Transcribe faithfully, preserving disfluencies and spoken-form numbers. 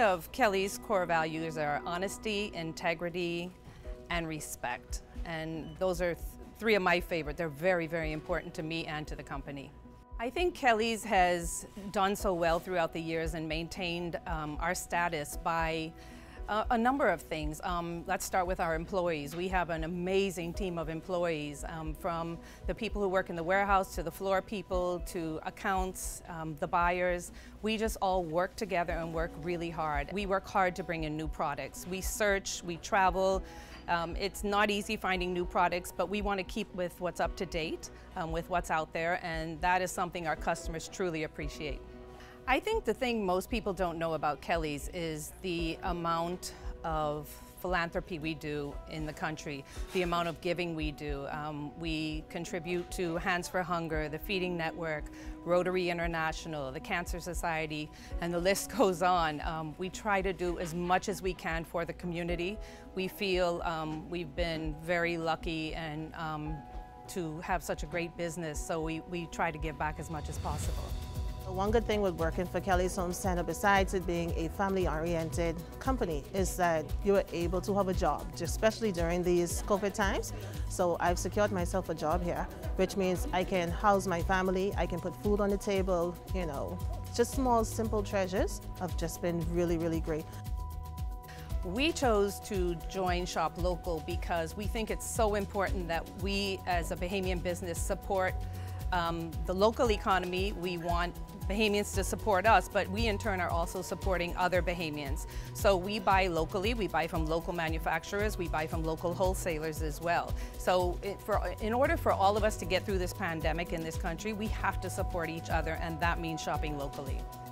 of Kelly's core values are honesty, integrity, and respect. And those are th three of my favorite. They're very, very important to me and to the company. I think Kelly's has done so well throughout the years and maintained um, our status by uh, a number of things. Um, let's start with our employees. We have an amazing team of employees, um, from the people who work in the warehouse to the floor people to accounts, um, the buyers. We just all work together and work really hard. We work hard to bring in new products. We search, we travel. Um, it's not easy finding new products, but we want to keep with what's up to date, um, with what's out there, and that is something our customers truly appreciate. I think the thing most people don't know about Kelly's is the amount of philanthropy we do in the country, the amount of giving we do. Um, we contribute to Hands for Hunger, the Feeding Network, Rotary International, the Cancer Society, and the list goes on. Um, we try to do as much as we can for the community. We feel um, we've been very lucky and um, to have such a great business, so we, we try to give back as much as possible. One good thing with working for Kelly's Home Center, besides it being a family-oriented company, is that you are able to have a job, especially during these COVID times. So I've secured myself a job here, which means I can house my family, I can put food on the table, you know, just small, simple treasures have just been really, really great. We chose to join Shop Local because we think it's so important that we, as a Bahamian business, support Um, the local economy. We want Bahamians to support us, but we in turn are also supporting other Bahamians. So we buy locally, we buy from local manufacturers, we buy from local wholesalers as well. So it, for, in order for all of us to get through this pandemic in this country, we have to support each other, and that means shopping locally.